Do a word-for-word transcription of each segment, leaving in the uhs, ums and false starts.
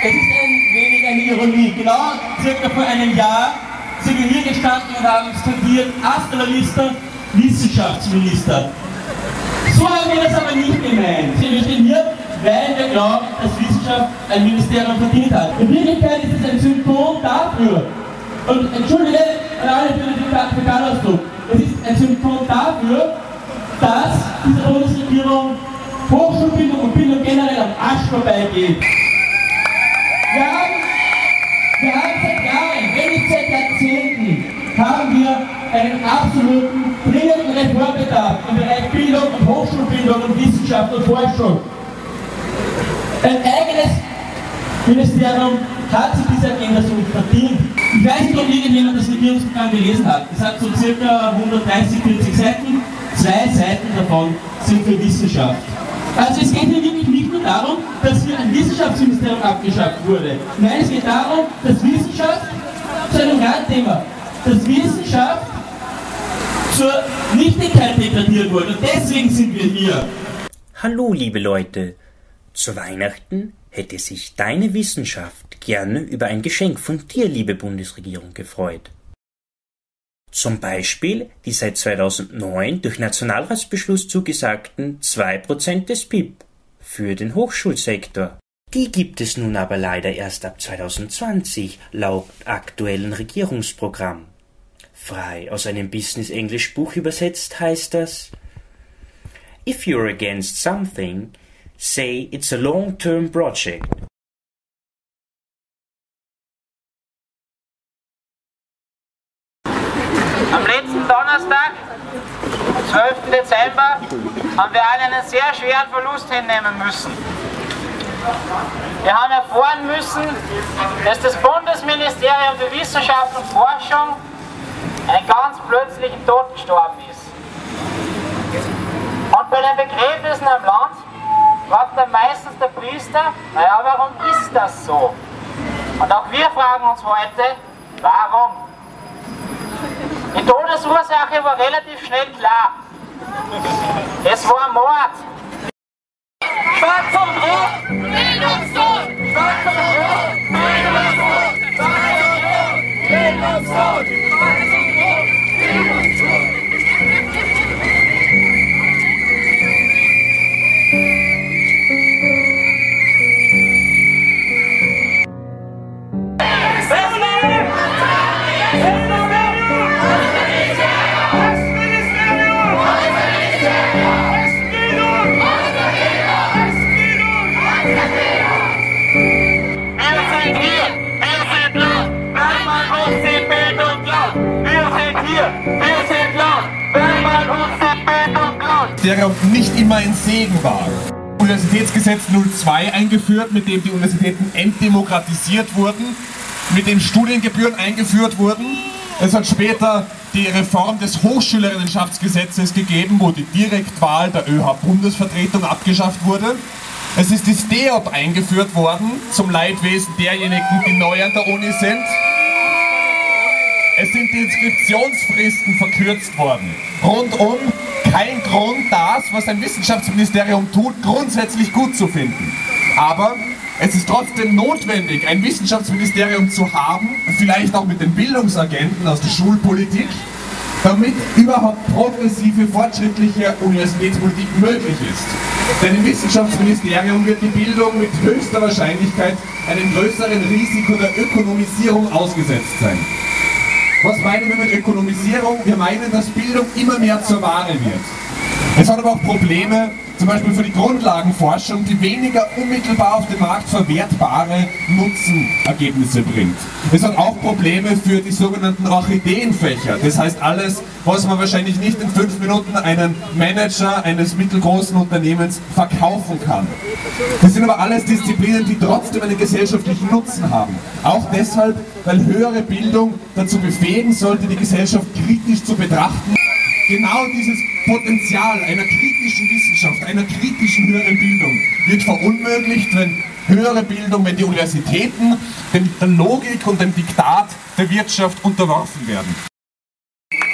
Es ist ein wenig eine Ironie. Genau circa vor einem Jahr sind wir hier gestanden und haben skandiert, hasta la vista, Wissenschaftsminister. So haben wir das aber nicht gemeint. Wir stehen hier, weil wir glauben, dass Wissenschaft ein Ministerium verdient hat. In Wirklichkeit ist es ein Symptom dafür, und entschuldige an alle für den Fäkalausdruck, es ist ein Symptom dafür, dass diese Bundesregierung Hochschulbildung und Bildung generell am Arsch vorbeigeht. Wir haben, wir haben seit Jahren, wenn nicht seit Jahrzehnten, haben wir einen absoluten dringenden Reformbedarf im Bereich Bildung und Hochschulbildung und Wissenschaft und Forschung. Ein eigenes Ministerium hat sich diese Agenda so nicht verdient. Ich weiß nicht, ob irgendjemand das Regierungsprogramm gelesen hat. Es hat so circa hundertdreißig, vierzig Seiten, zwei Seiten davon sind für Wissenschaft. Also es geht hier wirklich nicht nur darum, dass hier ein Wissenschaftsministerium abgeschafft wurde. Nein, es geht darum, dass Wissenschaft zu einem Randthema, dass Wissenschaft zur Nichtigkeit degradiert wurde. Und deswegen sind wir hier. Hallo liebe Leute, zu Weihnachten hätte sich deine Wissenschaft gerne über ein Geschenk von dir, liebe Bundesregierung, gefreut. Zum Beispiel die seit zweitausendneun durch Nationalratsbeschluss zugesagten zwei Prozent des B I P für den Hochschulsektor. Die gibt es nun aber leider erst ab zweitausendzwanzig laut aktuellen Regierungsprogramm. Frei aus einem Business-Englisch-Buch übersetzt heißt das: If you're against something, say it's a long-term project. Am letzten Donnerstag, zwölften Dezember, haben wir alle einen sehr schweren Verlust hinnehmen müssen. Wir haben erfahren müssen, dass das Bundesministerium für Wissenschaft und Forschung einen ganz plötzlichen Tod gestorben ist. Und bei den Begräbnissen am Land fragt dann meistens der Priester, naja, warum ist das so? Und auch wir fragen uns heute, warum? Die Todesursache war relativ schnell klar. Es war Mord. Schwarz und Rot! Bildungstod! Schwarz und Rot! Bildungstod! Schwarz und Rot! Bildungstod! Schwarz und Rot! Bildungstod! Der nicht immer ein Segen war. Universitätsgesetz null zwei eingeführt, mit dem die Universitäten entdemokratisiert wurden, mit dem Studiengebühren eingeführt wurden. Es hat später die Reform des Hochschülerinnenschaftsgesetzes gegeben, wo die Direktwahl der ÖH-Bundesvertretung abgeschafft wurde. Es ist die S T E O P eingeführt worden, zum Leidwesen derjenigen, die neu an der Uni sind. Es sind die Inskriptionsfristen verkürzt worden. Rundum kein Grund, das, was ein Wissenschaftsministerium tut, grundsätzlich gut zu finden. Aber es ist trotzdem notwendig, ein Wissenschaftsministerium zu haben, vielleicht auch mit den Bildungsagenten aus der Schulpolitik, damit überhaupt progressive, fortschrittliche Universitätspolitik möglich ist. Denn im Wissenschaftsministerium wird die Bildung mit höchster Wahrscheinlichkeit einem größeren Risiko der Ökonomisierung ausgesetzt sein. Was meinen wir mit Ökonomisierung? Wir meinen, dass Bildung immer mehr zur Ware wird. Es hat aber auch Probleme, zum Beispiel für die Grundlagenforschung, die weniger unmittelbar auf dem Markt verwertbare Nutzenergebnisse bringt. Es hat auch Probleme für die sogenannten Orchideenfächer. Das heißt alles, was man wahrscheinlich nicht in fünf Minuten einem Manager eines mittelgroßen Unternehmens verkaufen kann. Das sind aber alles Disziplinen, die trotzdem einen gesellschaftlichen Nutzen haben. Auch deshalb, weil höhere Bildung dazu befähigen sollte, die Gesellschaft kritisch zu betrachten. Genau dieses Potenzial einer kritischen Wissenschaft, einer kritischen höheren Bildung wird verunmöglicht, wenn höhere Bildung, wenn die Universitäten der Logik und dem Diktat der Wirtschaft unterworfen werden.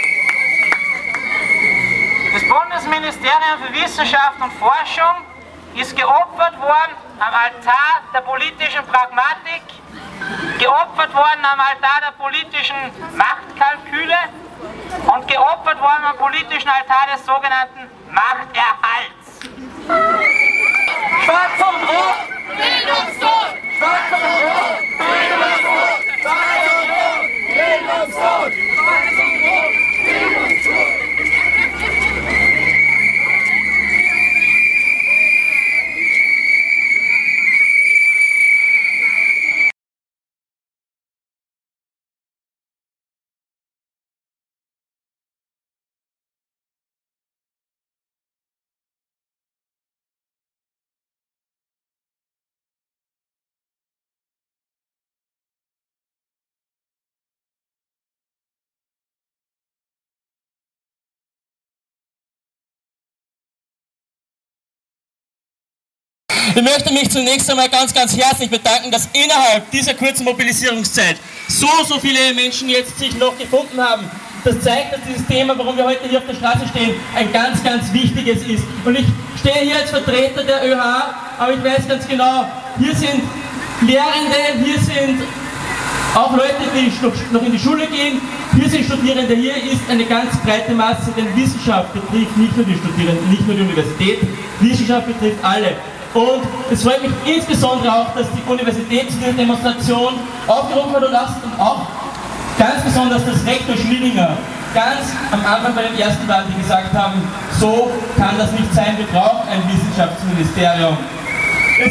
Das Bundesministerium für Wissenschaft und Forschung ist geopfert worden am Altar der politischen Pragmatik, geopfert worden am Altar der politischen Machtkalküle und geopfert worden am politischen Altar des sogenannten Machterhalts. Schwarz und Rot! Bildungstod! Schwarz und Rot! Bildungstod! Schwarz und Rot! Bildungstod! Schwarz und Rot! Bildungstod! Ich möchte mich zunächst einmal ganz, ganz herzlich bedanken, dass innerhalb dieser kurzen Mobilisierungszeit so, so viele Menschen jetzt sich noch gefunden haben. Das zeigt, dass dieses Thema, warum wir heute hier auf der Straße stehen, ein ganz, ganz wichtiges ist. Und ich stehe hier als Vertreter der ÖH, aber ich weiß ganz genau, hier sind Lehrende, hier sind auch Leute, die noch in die Schule gehen, hier sind Studierende, hier ist eine ganz breite Masse, denn Wissenschaft betrifft nicht nur die Studierenden, nicht nur die Universität, Wissenschaft betrifft alle. Und es freut mich insbesondere auch, dass die Universität zu dieser Demonstration aufgerufen hat und auch ganz besonders das Rektor Schwillinger ganz am Anfang bei den ersten Wahlen, die gesagt haben, so kann das nicht sein, wir brauchen ein Wissenschaftsministerium. Es,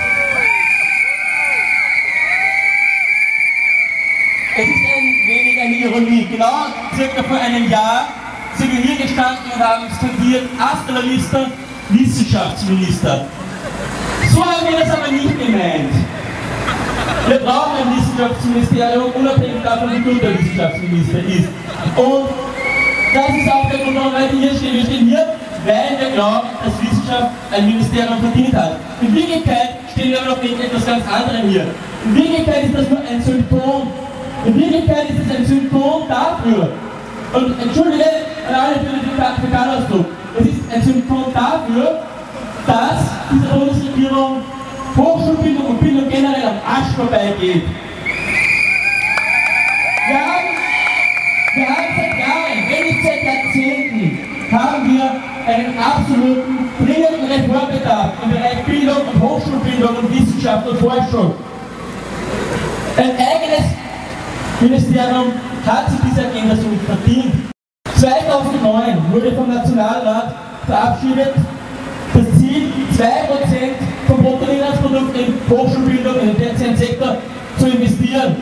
es ist ein wenig eine Ironie. Genau circa vor einem Jahr sind wir hier gestanden und haben skandiert, hasta la vista, Wissenschaftsminister. So haben wir das aber nicht gemeint. Wir brauchen ein Wissenschaftsministerium, unabhängig davon, wie gut der Wissenschaftsminister ist. Und das ist auch der Grund, warum wir hier stehen. Wir stehen hier, weil wir glauben, dass Wissenschaft ein Ministerium verdient hat. In Wirklichkeit stehen wir aber noch wegen etwas ganz anderem hier. In Wirklichkeit ist das nur ein Symptom. In Wirklichkeit ist es ein Symptom dafür. Und entschuldige an alle für den Fäkalausdruck. Es ist ein Symptom dafür, dass diese Bundesregierung Hochschulbildung und Bildung generell am Arsch vorbeigeht. Wir haben, wir haben seit Jahren, wenn nicht seit Jahrzehnten, haben wir einen absoluten dringenden Reformbedarf im Bereich Bildung und Hochschulbildung und Wissenschaft und Forschung. Ein eigenes Ministerium hat sich diese Agenda so nicht verdient. zweitausendneun wurde vom Nationalrat verabschiedet, das Ziel, zwei Prozent vom Bruttoinlandsprodukt in Hochschulbildung, in den tertiären Sektor zu investieren.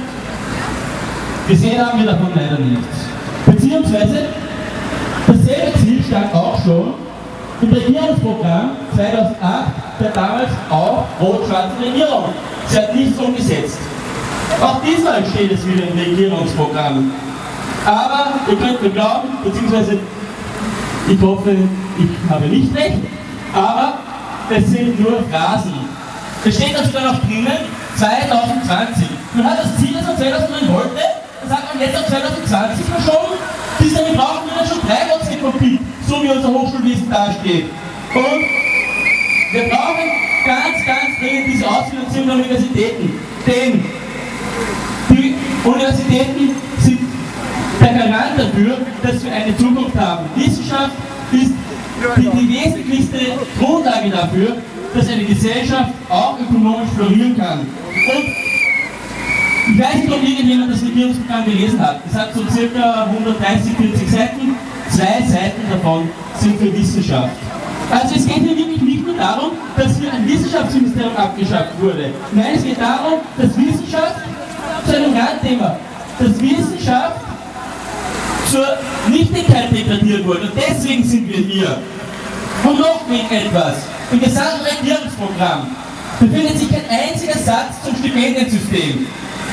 Gesehen haben wir davon leider nichts. Beziehungsweise, dasselbe Ziel stand auch schon im Regierungsprogramm zweitausendacht der damals auch rot-schwarzen Regierung. Sie hat nichts umgesetzt. Auch diesmal steht es wieder im Regierungsprogramm. Aber ihr könnt mir glauben, beziehungsweise ich hoffe, ich habe nicht recht, aber es sind nur Phrasen. Es steht dann sogar noch drinnen, zwanzig zwanzig. Man hat das Ziel, das man zweitausendneun wollte, dann sagt man jetzt auf zwanzig zwanzig verschoben, bis dahin brauchen wir dann schon drei Prozent vom P I B, so wie unser Hochschulwesen dasteht. Und wir brauchen ganz, ganz dringend diese Ausfinanzierung der Universitäten, denn die Universitäten sind der Garant dafür, dass wir eine Zukunft haben. Wissenschaft ist die, die wesentlichste Grundlage dafür, dass eine Gesellschaft auch ökonomisch florieren kann. Und ich weiß nicht, ob irgendjemand das Regierungsprogramm gelesen hat. Es hat so circa hundertdreißig, vierzig Seiten. Zwei Seiten davon sind für Wissenschaft. Also es geht hier wirklich nicht nur darum, dass hier ein Wissenschaftsministerium abgeschafft wurde. Nein, es geht darum, dass Wissenschaft zu einem Randthema, dass Wissenschaft zur Nichtigkeit degradiert wurde. Und deswegen sind wir hier. Und noch wegen etwas. Im gesamten Regierungsprogramm befindet sich kein einziger Satz zum Stipendiensystem.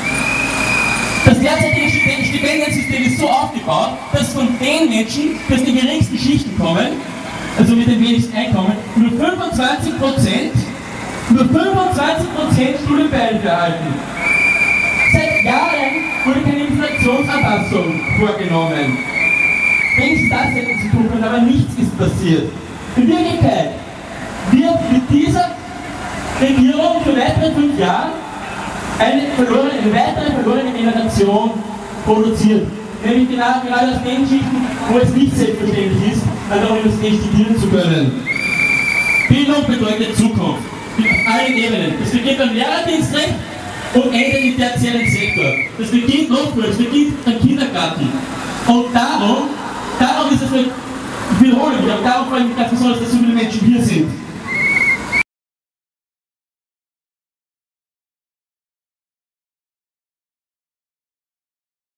Das derzeitige Stipendiensystem ist so aufgebaut, dass von den Menschen, die aus den geringsten Schichten kommen, also mit dem wenigsten Einkommen, nur fünfundzwanzig Prozent, nur fünfundzwanzig Prozent Studienbeihilfe erhalten. Seit Jahren wurde keine Inflationsanpassung vorgenommen. Wenigstens das hätten sie tun können, aber nichts ist passiert. In Wirklichkeit wird mit dieser Regierung für weitere fünf Jahre eine, verlorene, eine weitere verlorene Generation produziert. Nämlich genau, gerade aus den Schichten, wo es nicht selbstverständlich ist, an der Universität studieren zu können. Bildung bedeutet Zukunft. Auf allen Ebenen. Das beginnt beim Lehrerdienstrecht und endet im tertiären Sektor. Das beginnt noch früher, das beginnt beim Kindergarten. Und darum, darum ist es, ich wiederhole mich, aber darum freue ich mich ganz besonders, dass so viele Menschen hier sind.